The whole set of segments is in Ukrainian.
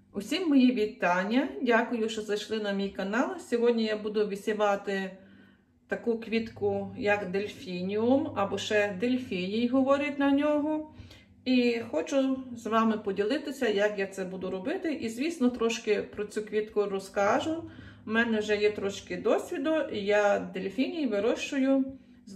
Усім мої вітання. Дякую, що зайшли на мій канал. Сьогодні я буду висівати таку квітку, як дельфініум, або ще дельфіній говорять на нього. І хочу з вами поділитися, як я це буду робити. І, звісно, трошки про цю квітку розкажу. У мене вже є трошки досвіду, і я дельфіній вирощую з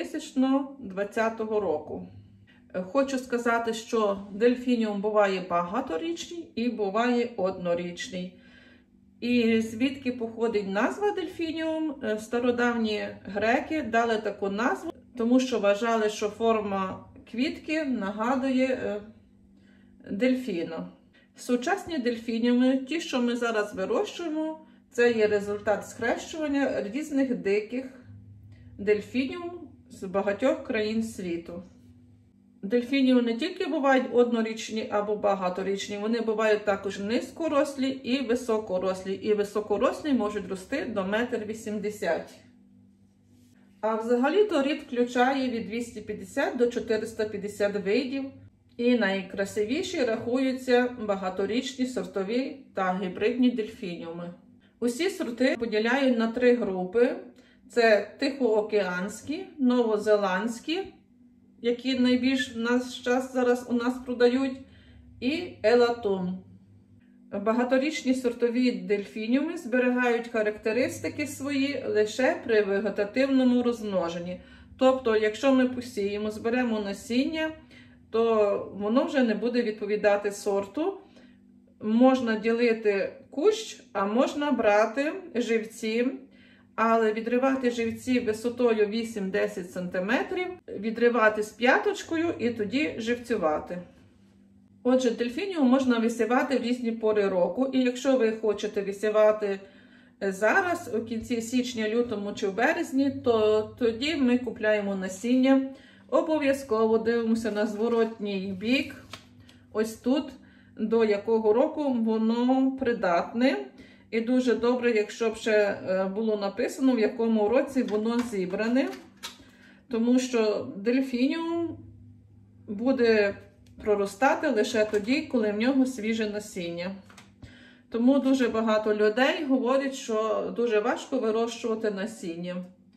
2020 року. Хочу сказати, що дельфініум буває багаторічний і буває однорічний. І звідки походить назва дельфініум? Стародавні греки дали таку назву, тому що вважали, що форма квітки нагадує дельфіна. Сучасні дельфініуми, ті, що ми зараз вирощуємо, це є результат схрещування різних диких дельфінів з багатьох країн світу. Дельфініуми не тільки бувають однорічні або багаторічні, вони бувають також низькорослі і високорослі. І високорослі можуть рости до 1,80 м. А взагалі-то рід включає від 250 до 450 видів. І найкрасивіші рахуються багаторічні сортові та гібридні дельфініуми. Усі сорти поділяють на три групи. Це тихоокеанські, новозеландські, які найбільш в наш час зараз у нас продають, і елатун. Багаторічні сортові дельфініуми зберігають характеристики свої лише при вегетативному розмноженні. Тобто, якщо ми посіємо, зберемо насіння, то воно вже не буде відповідати сорту. Можна ділити кущ, а можна брати живці. Але відривати живці висотою 8-10 см, відривати з п'яточкою і тоді живцювати. Отже, дельфініум можна висівати в різні пори року. І якщо ви хочете висівати зараз, у кінці січня, лютому чи в березні, то тоді ми купляємо насіння. Обов'язково дивимося на зворотній бік, ось тут, до якого року воно придатне. І дуже добре, якщо б ще було написано, в якому році воно зібране. Тому що дельфініум буде проростати лише тоді, коли в нього свіже насіння. Тому дуже багато людей говорять, що дуже важко вирощувати насіння.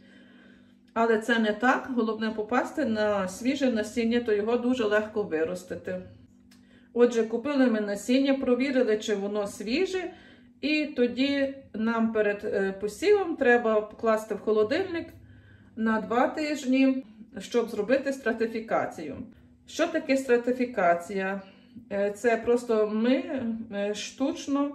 Але це не так. Головне попасти на свіже насіння, то його дуже легко виростити. Отже, купили ми насіння, провірили, чи воно свіже. І тоді нам перед посівом треба покласти в холодильник на 2 тижні, щоб зробити стратифікацію. Що таке стратифікація? Це просто ми штучно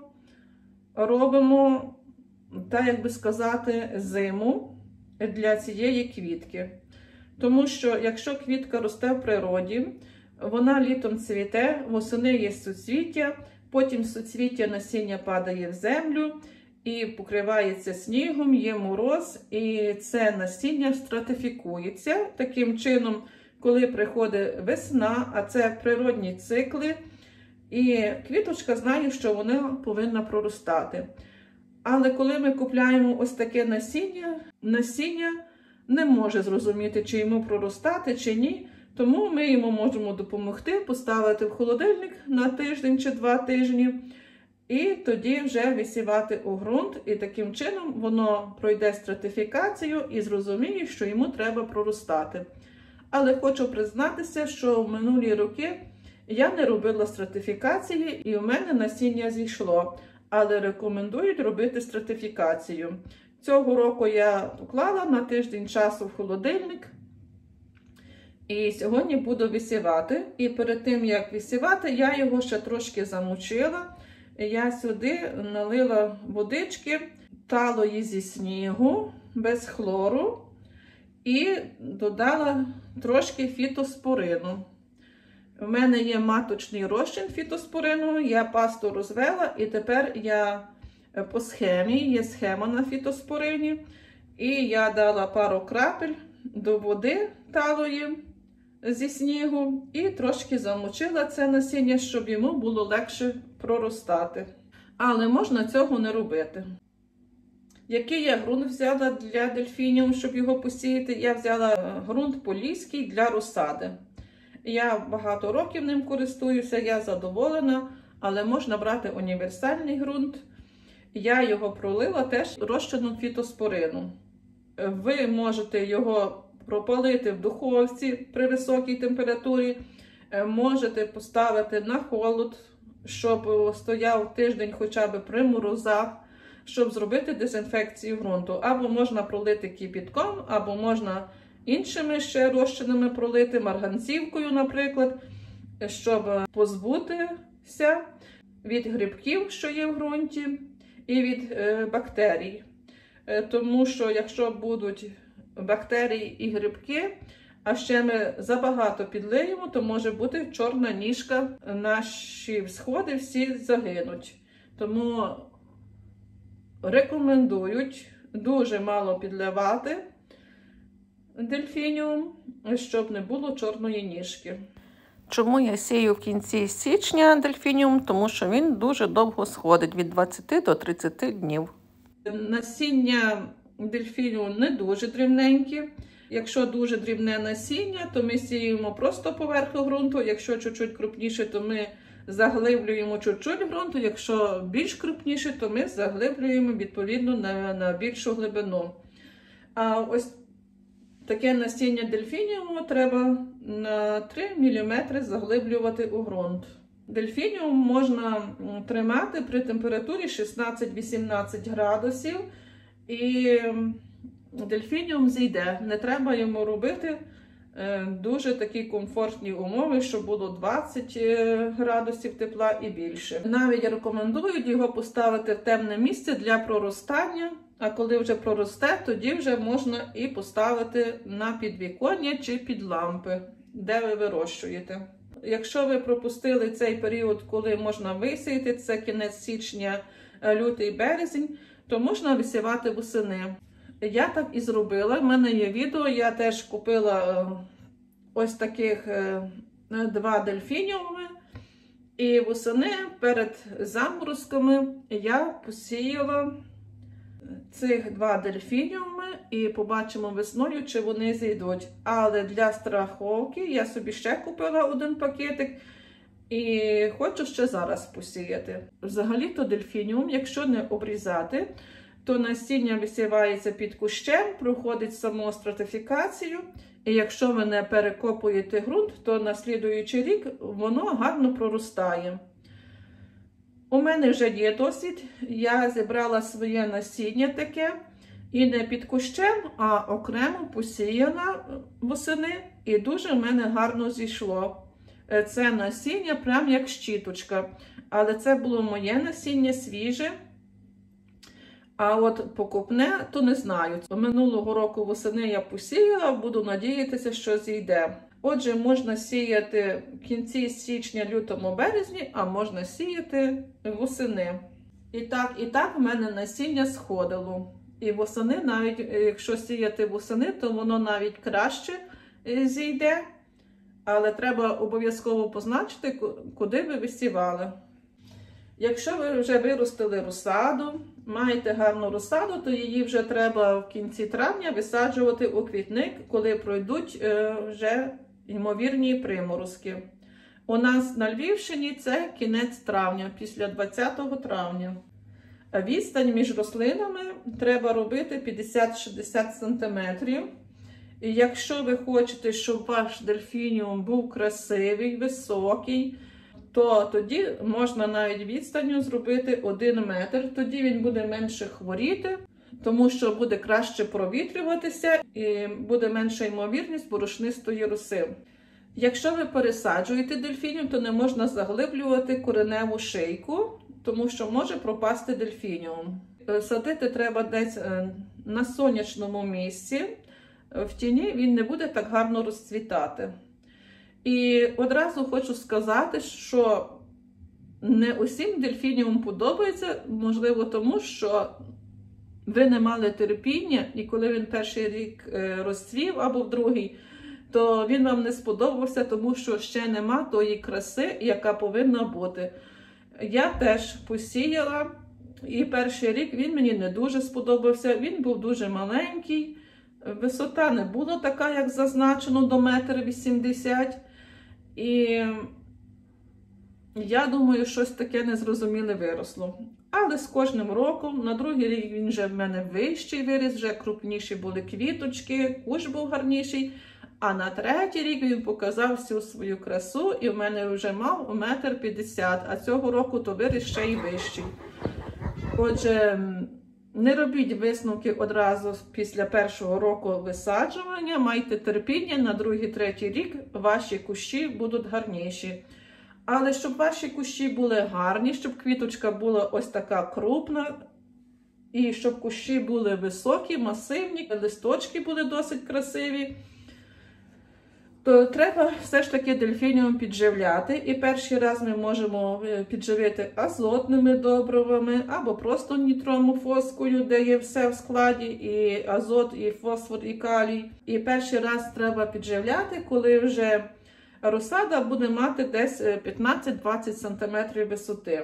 робимо, так як би сказати, зиму для цієї квітки. Тому що якщо квітка росте в природі, вона літом цвіте, восени є суцвіття, потім суцвіття насіння падає в землю і покривається снігом, є мороз, і це насіння стратифікується. Таким чином, коли приходить весна, а це природні цикли, і квіточка знає, що вона повинна проростати. Але коли ми купляємо ось таке насіння не може зрозуміти, чи йому проростати, чи ні. Тому ми йому можемо допомогти, поставити в холодильник на тиждень чи 2 тижні, і тоді вже висівати у ґрунт. І таким чином воно пройде стратифікацію і зрозуміє, що йому треба проростати. Але хочу признатися, що в минулі роки я не робила стратифікації, і у мене насіння зійшло. Але рекомендують робити стратифікацію. Цього року я поклала на тиждень часу в холодильник. І сьогодні буду висівати. І перед тим, як висівати, я його ще трошки замочила. Я сюди налила водички талої зі снігу, без хлору. І додала трошки фітоспорину. У мене є маточний розчин фітоспорину, я пасту розвела. І тепер я по схемі, є схема на фітоспорині. І я дала пару крапель до води талої зі снігу і трошки замочила це насіння, щоб йому було легше проростати. Але можна цього не робити. Який я ґрунт взяла для дельфініум, щоб його посіяти? Я взяла ґрунт поліський для розсади. Я багато років ним користуюся, я задоволена, але можна брати універсальний ґрунт. Я його пролила теж розчином фітоспорину. Ви можете його пропалити в духовці при високій температурі, можете поставити на холод, щоб стояв тиждень хоча б при морозах, щоб зробити дезінфекцію ґрунту. Або можна пролити кипятком, або можна іншими ще розчинами пролити, марганцівкою, наприклад, щоб позбутися від грибків, що є в ґрунті, і від бактерій. Тому що якщо будуть бактерії і грибки, а ще ми забагато підлиємо, то може бути чорна ніжка, наші всходи всі загинуть. Тому рекомендують дуже мало підливати дельфініум, щоб не було чорної ніжки. Чому я сію в кінці січня дельфініум? Тому що він дуже довго сходить, від 20 до 30 днів. Насіння дельфініуму не дуже дрібненькі. Якщо дуже дрібне насіння, то ми сіємо просто поверху ґрунту. Якщо чуть-чуть крупніше, то ми заглиблюємо чуть-чуть ґрунту. Якщо більш крупніше, то ми заглиблюємо відповідно на більшу глибину. А ось таке насіння дельфініуму треба на 3 мм заглиблювати у ґрунт. Дельфініум можна тримати при температурі 16-18 градусів. І дельфініум зійде. Не треба йому робити дуже такі комфортні умови, щоб було 20 градусів тепла і більше. Навіть рекомендують його поставити в темне місце для проростання, а коли вже проросте, тоді вже можна і поставити на підвіконня чи під лампи, де ви вирощуєте. Якщо ви пропустили цей період, коли можна висіяти, це кінець січня, лютий, березень, то можна висівати восени. Я так і зробила. В мене є відео, я теж купила ось таких 2 дельфініуми. І восени перед заморозками я посіяла цих 2 дельфініуми і побачимо весною, чи вони зійдуть. Але для страховки я собі ще купила 1 пакетик. І хочу ще зараз посіяти. Взагалі-то дельфініум, якщо не обрізати, то насіння висівається під кущем, проходить саму стратифікацію. І якщо ви не перекопуєте ґрунт, то на слідуючий рік воно гарно проростає. У мене вже є досвід. Я зібрала своє насіння таке. І не під кущем, а окремо посіяна восени. І дуже в мене гарно зійшло. Це насіння прям як щіточка. Але це було моє насіння, свіже. А от покупне, то не знаю. Минулого року восени я посіяла, буду надіятися, що зійде. Отже, можна сіяти в кінці січня, лютому, березні, а можна сіяти восени. І так в мене насіння сходило. І восени, навіть якщо сіяти восени, то воно навіть краще зійде. Але треба обов'язково позначити, куди ви висівали. Якщо ви вже виростили розсаду, маєте гарну розсаду, то її вже треба в кінці травня висаджувати у квітник, коли пройдуть вже ймовірні приморозки. У нас на Львівщині це кінець травня, після 20 травня. Відстань між рослинами треба робити 50-60 см. І якщо ви хочете, щоб ваш дельфініум був красивий, високий, то тоді можна навіть відстанню зробити 1 метр. Тоді він буде менше хворіти, тому що буде краще провітрюватися і буде менша ймовірність борошнистої роси. Якщо ви пересаджуєте дельфініум, то не можна заглиблювати кореневу шийку, тому що може пропасти дельфініум. Садити треба десь на сонячному місці. В тіні він не буде так гарно розцвітати. І одразу хочу сказати, що не усім дельфініум подобається, можливо, тому що ви не мали терпіння, і коли він перший рік розцвів або в другий, то він вам не сподобався, тому що ще нема тої краси, яка повинна бути. Я теж посіяла, і перший рік він мені не дуже сподобався, він був дуже маленький, висота не була така, як зазначено, до 1,80 м. І Я думаю, щось таке незрозуміле виросло. Але з кожним роком, на другий рік він вже в мене вищий виріс, вже крупніші були квіточки, кущ був гарніший. А на третій рік він показав всю свою красу і в мене вже мав 1,50 м, а цього року то виріс ще й вищий. Отже, не робіть висновки одразу після першого року висаджування, майте терпіння, на другий-третій рік ваші кущі будуть гарніші. Але щоб ваші кущі були гарні, щоб квіточка була ось така крупна, і щоб кущі були високі, масивні, листочки були досить красиві, то треба все ж таки дельфініум підживляти. І перший раз ми можемо підживити азотними добривами або просто нітромофоскою, де є все в складі, і азот, і фосфор, і калій. І перший раз треба підживляти, коли вже розсада буде мати десь 15-20 см висоти.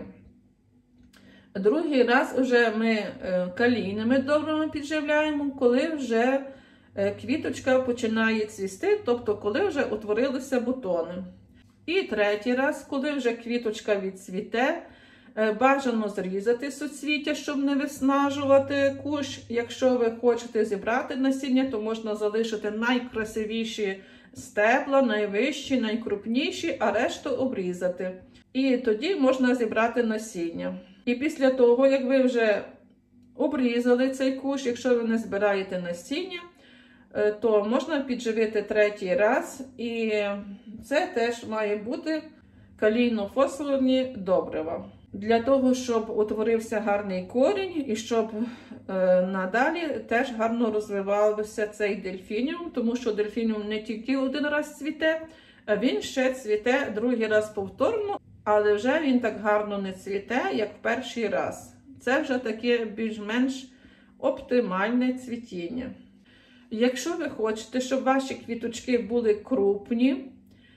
Другий раз вже ми калійними добривами підживляємо, коли вже квіточка починає цвісти, тобто коли вже утворилися бутони. І третій раз, коли вже квіточка відцвіте, бажано зрізати суцвіття, щоб не виснажувати кущ. Якщо ви хочете зібрати насіння, то можна залишити найкрасивіші стебла, найвищі, найкрупніші, а решту обрізати. І тоді можна зібрати насіння. І після того, як ви вже обрізали цей кущ, якщо ви не збираєте насіння, то можна підживити третій раз, і це теж має бути калійно-фосфорні добрива. Для того, щоб утворився гарний корінь і щоб надалі теж гарно розвивався цей дельфініум, тому що дельфініум не тільки один раз цвіте, а він ще цвіте другий раз повторно, але вже він так гарно не цвіте, як в перший раз. Це вже таке більш-менш оптимальне цвітіння. Якщо ви хочете, щоб ваші квіточки були крупні,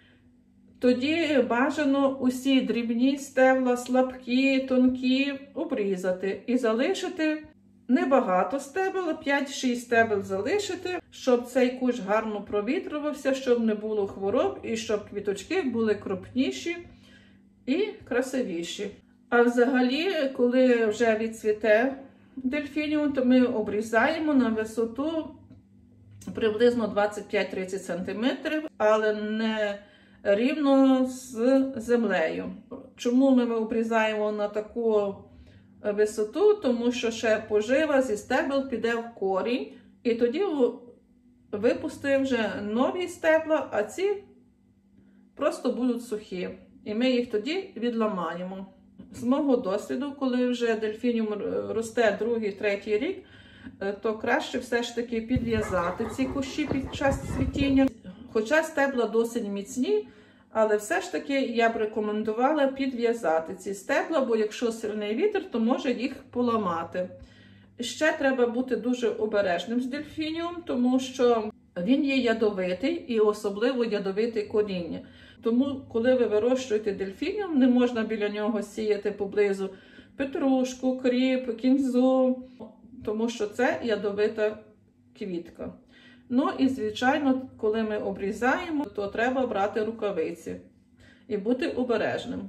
тоді бажано усі дрібні стебла, слабкі, тонкі обрізати і залишити небагато стебел, 5-6 стебел залишити, щоб цей кущ гарно провітрювався, щоб не було хвороб і щоб квіточки були крупніші і красивіші. А взагалі, коли вже відцвіте дельфініум, то ми обрізаємо на висоту приблизно 25-30 см, але не рівно з землею. Чому ми обрізаємо на таку висоту? Тому що ще пожива зі стебел піде в корінь, і тоді випустимо вже нові стебла, а ці просто будуть сухі. І ми їх тоді відламаємо. З мого досвіду, коли вже дельфініум росте другий-третій рік, то краще все ж таки підв'язати ці кущі під час цвітіння. Хоча стебла досить міцні, але все ж таки я б рекомендувала підв'язати ці стебла, бо якщо сильний вітер, то може їх поламати. Ще треба бути дуже обережним з дельфініум, тому що він є ядовитий і особливо ядовитий коріння. Тому, коли ви вирощуєте дельфініум, не можна біля нього сіяти поблизу петрушку, кріп, кінзу, тому що це ядовита квітка. Ну і, звичайно, коли ми обрізаємо, то треба брати рукавиці і бути обережним.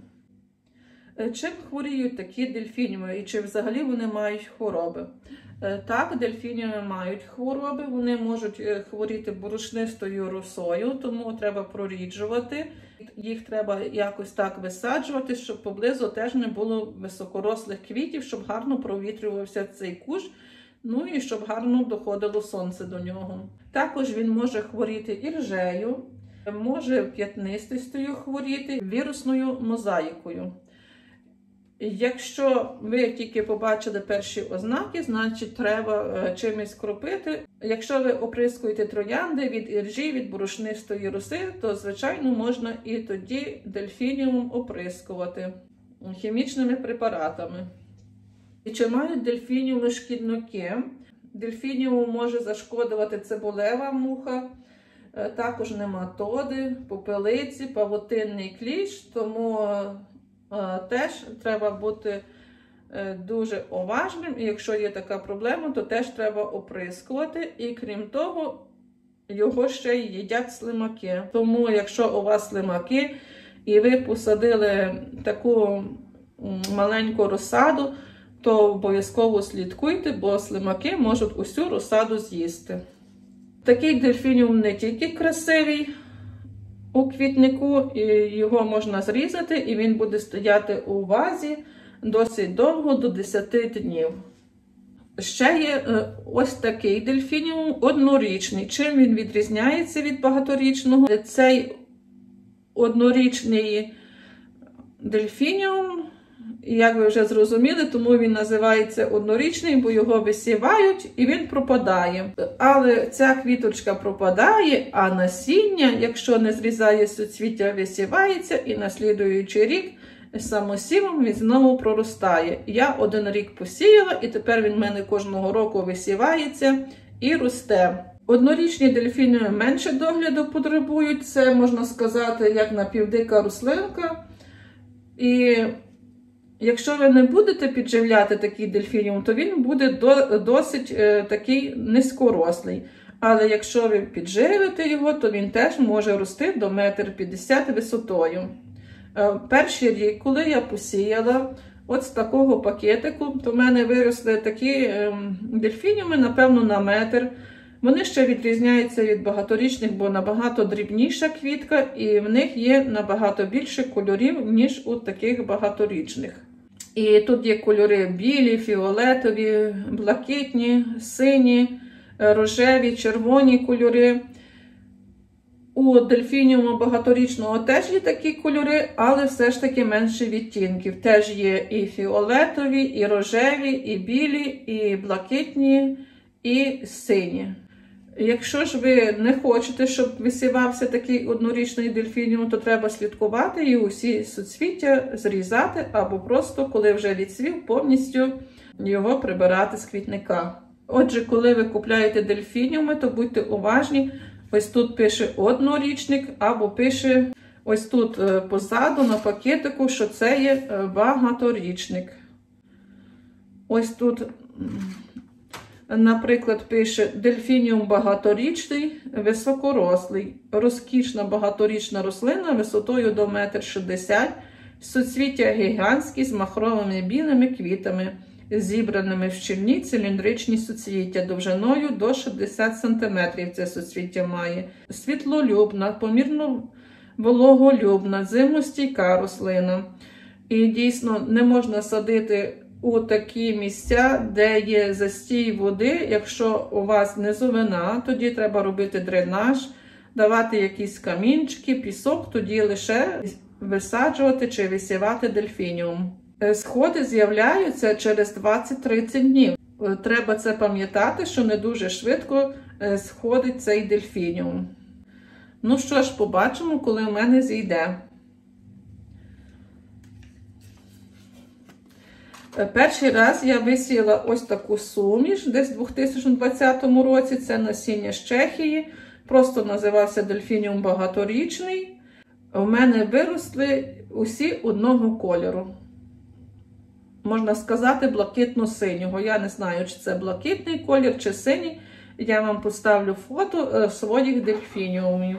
Чим хворіють такі дельфініуми і чи взагалі вони мають хвороби? Так, дельфініуми мають хвороби, вони можуть хворіти борошнистою росою, тому треба проріджувати. Їх треба якось так висаджувати, щоб поблизу теж не було високорослих квітів, щоб гарно провітрювався цей кущ, ну і щоб гарно доходило сонце до нього. Також він може хворіти іржею, може п'ятнистістю хворіти, вірусною мозаїкою. Якщо ви тільки побачили перші ознаки, значить треба чимось кропити. Якщо ви оприскуєте троянди від іржі, від борошнистої роси, то, звичайно, можна і тоді дельфініум оприскувати хімічними препаратами. І чи мають дельфініуми шкідники? Дельфініум може зашкодувати цибулева муха, також нематоди, попелиці, павутинний кліщ, тому теж треба бути дуже уважним, і якщо є така проблема, то теж треба оприскувати. І крім того, його ще й їдять слимаки. Тому, якщо у вас слимаки і ви посадили таку маленьку розсаду, то обов'язково слідкуйте, бо слимаки можуть усю розсаду з'їсти. Такий дельфініум не тільки красивий у квітнику, його можна зрізати і він буде стояти у вазі досить довго, до 10 днів. Ще є ось такий дельфініум однорічний. Чим він відрізняється від багаторічного? Цей однорічний дельфініум, як ви вже зрозуміли, тому він називається однорічний, бо його висівають і він пропадає. Але ця квіточка пропадає, а насіння, якщо не зрізає суцвіття, висівається і на слідуючий рік самосівом він знову проростає. Я 1 рік посіяла і тепер він в мене кожного року висівається і росте. Однорічні дельфініуми менше догляду потребують, це, можна сказати, як напівдика рослинка. І якщо ви не будете підживляти такий дельфініум, то він буде досить такий низькорослий. Але якщо ви підживите його, то він теж може рости до 1,50 м висотою. Перший рік, коли я посіяла от з такого пакетику, то в мене виросли такі дельфініуми, напевно, на метр. Вони ще відрізняються від багаторічних, бо набагато дрібніша квітка, і в них є набагато більше кольорів, ніж у таких багаторічних. І тут є кольори білі, фіолетові, блакитні, сині, рожеві, червоні кольори. У дельфініуму багаторічного теж є такі кольори, але все ж таки менше відтінків. Теж є і фіолетові, і рожеві, і білі, і блакитні, і сині. Якщо ж ви не хочете, щоб висівався такий однорічний дельфініум, то треба слідкувати і усі суцвіття зрізати, або просто, коли вже відцвів, повністю його прибирати з квітника. Отже, коли ви купляєте дельфініуми, то будьте уважні. Ось тут пише однорічник, або пише ось тут позаду на пакетику, що це є багаторічник. Ось тут, наприклад, пише дельфініум багаторічний, високорослий, розкішна багаторічна рослина висотою до 1,60 м, суцвіття гігантські з махровими білими квітами, зібраними в щільні циліндричні суцвіття довжиною до 60 см. Це суцвіття має. Світлолюбна, помірно вологолюбна, зимостійка рослина. І дійсно не можна садити у такі місця, де є застій води. Якщо у вас низовина, тоді треба робити дренаж, давати якісь камінчики, пісок, тоді лише висаджувати чи висівати дельфініум. Сходи з'являються через 20-30 днів. Треба це пам'ятати, що не дуже швидко сходить цей дельфініум. Ну що ж, побачимо, коли в мене зійде. Перший раз я висіяла ось таку суміш, десь у 2020 році, це насіння з Чехії, просто називався дельфініум багаторічний. У мене виросли усі одного кольору. Можна сказати, блакитно-синього. Я не знаю, чи це блакитний колір, чи синій. Я вам поставлю фото своїх дельфініумів.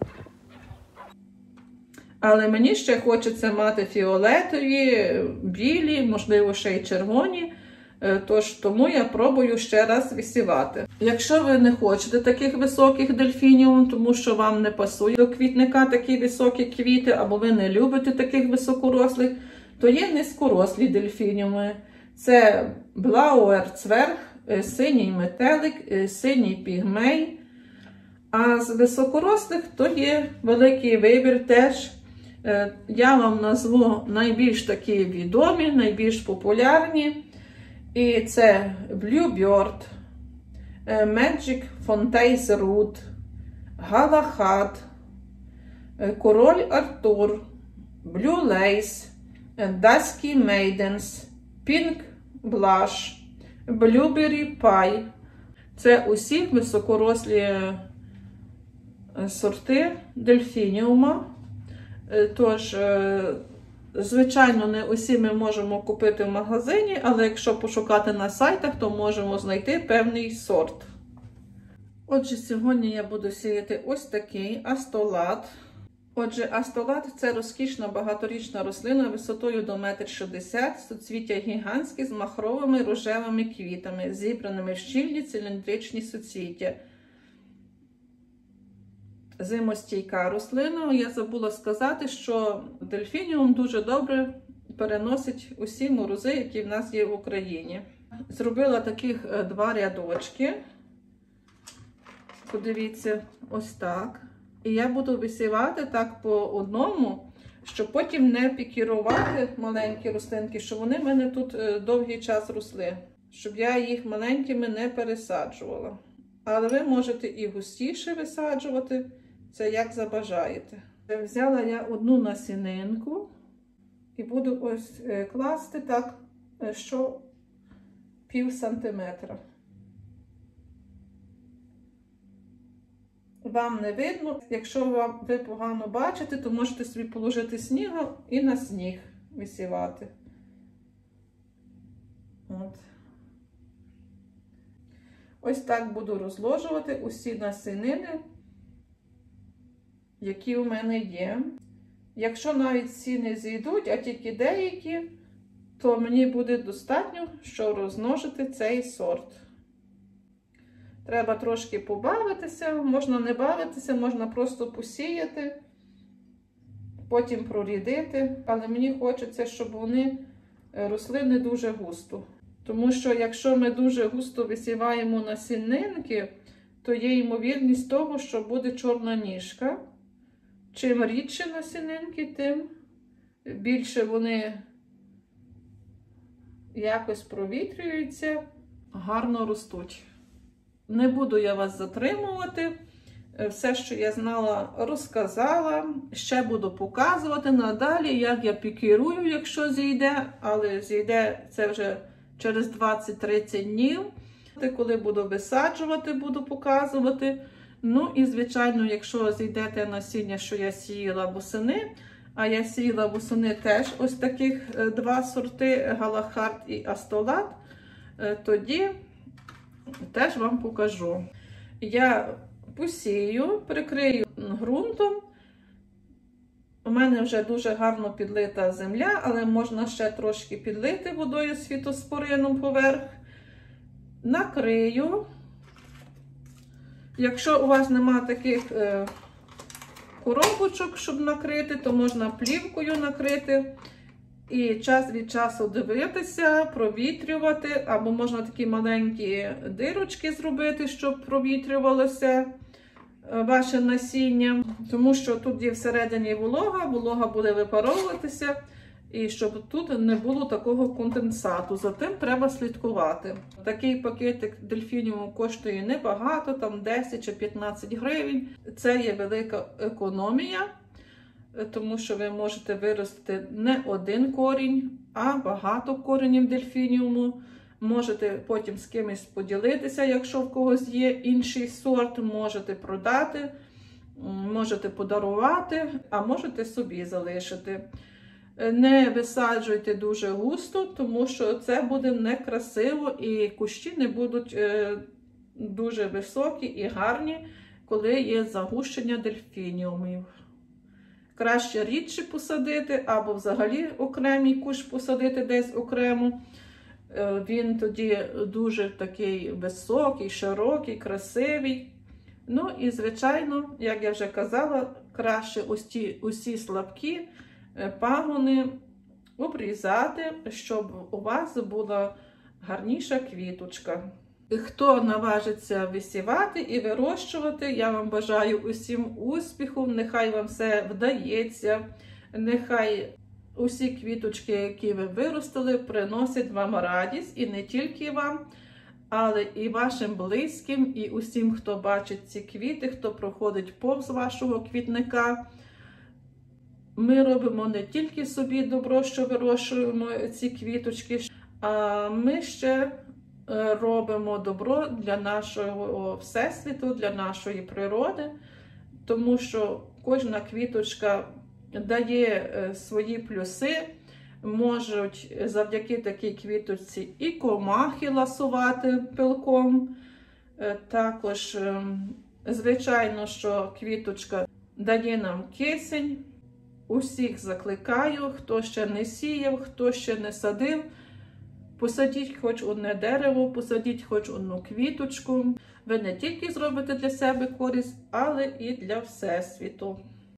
Але мені ще хочеться мати фіолетові, білі, можливо, ще й червоні. Тож, тому я пробую ще раз висівати. Якщо ви не хочете таких високих дельфініумів, тому що вам не пасує до квітника такі високі квіти, або ви не любите таких високорослих, то є низькорослі дельфініуми. Це Блауер Цверг, синій метелик, синій пігмей. А з високорослих то є великий вибір теж. Я вам назву найбільш такі відомі, найбільш популярні. І це Bluebird, Magic Fontaine Root, Галахад, Король Артур, Blue Lace, Dusky Maidens, Pink Blush, Blueberry Pie. Це усі високорослі сорти дельфініума. Тож, звичайно, не усі ми можемо купити в магазині, але якщо пошукати на сайтах, то можемо знайти певний сорт. Отже, сьогодні я буду сіяти ось такий астолат. Отже, астолат – це розкішна багаторічна рослина висотою до 1,60 м, суцвіття гігантські з махровими рожевими квітами, зібраними в щільні циліндричні суцвіття. Зимостійка рослина. Я забула сказати, що дельфініум дуже добре переносить усі морози, які в нас є в Україні. Зробила таких 2 рядочки. Подивіться, ось так. І я буду висівати так по одному, щоб потім не пікірувати маленькі рослинки, щоб вони в мене тут довгий час росли. Щоб я їх маленькими не пересаджувала. Але ви можете і густіше висаджувати, це як забажаєте. Взяла я одну насінинку і буду ось класти так, що пів сантиметра. Вам не видно, якщо ви погано бачите, то можете собі положити снігу і на сніг висівати. От. Ось так буду розложувати усі насінини, які у мене є. Якщо навіть всі не зійдуть, а тільки деякі, то мені буде достатньо, щоб розмножити цей сорт. Треба трошки побавитися, можна не бавитися, можна просто посіяти, потім прорідити. Але мені хочеться, щоб вони росли не дуже густо. Тому що якщо ми дуже густо висіваємо насінинки, то є ймовірність того, що буде чорна ніжка. Чим рідше насінинки, тим більше вони якось провітрюються, гарно ростуть. Не буду я вас затримувати. Все, що я знала, розказала. Ще буду показувати надалі, як я пікірую, якщо зійде. Але зійде це вже через 20-30 днів. Коли буду висаджувати, буду показувати. Ну і, звичайно, якщо зійдете насіння, що я сіяла восени, а я сіяла восени теж ось таких 2 сорти, Галахард і Астолат, тоді теж вам покажу. Я посію, прикрию ґрунтом. У мене вже дуже гарно підлита земля, але можна ще трошки підлити водою з фітоспорином поверх. Накрию. Якщо у вас немає таких коробочок, щоб накрити, то можна плівкою накрити. І час від часу дивитися, провітрювати, або можна такі маленькі дирочки зробити, щоб провітрювалося ваше насіння. Тому що тут є всередині волога, волога буде випаровуватися, і щоб тут не було такого конденсату. За тим треба слідкувати. Такий пакетик дельфініуму коштує небагато, там 10 чи 15 гривень. Це є велика економія. Тому що ви можете виростити не один корінь, а багато коренів дельфініуму. Можете потім з кимось поділитися, якщо в когось є інший сорт, можете продати, можете подарувати, а можете собі залишити. Не висаджуйте дуже густо, тому що це буде некрасиво і кущі не будуть дуже високі і гарні, коли є загущення дельфініумів. Краще рідше посадити, або взагалі окремий кущ посадити десь окремо. Він тоді дуже такий високий, широкий, красивий. Ну і, звичайно, як я вже казала, краще усі слабкі пагони обрізати, щоб у вас була гарніша квіточка. Хто наважиться висівати і вирощувати, я вам бажаю усім успіху, нехай вам все вдається, нехай усі квіточки, які ви виростили, приносять вам радість, і не тільки вам, але і вашим близьким, і усім, хто бачить ці квіти, хто проходить повз вашого квітника. Ми робимо не тільки собі добро, що вирощуємо ці квіточки, а ми ще робимо добро для нашого всесвіту, для нашої природи, тому що кожна квіточка дає свої плюси, можуть завдяки такій квіточці і комахи ласувати пилком. Також, звичайно, що квіточка дає нам кисень. Усіх закликаю, хто ще не сіяв, хто ще не садив, посадіть хоч одне дерево, посадіть хоч одну квіточку. Ви не тільки зробите для себе користь, але і для Всесвіту.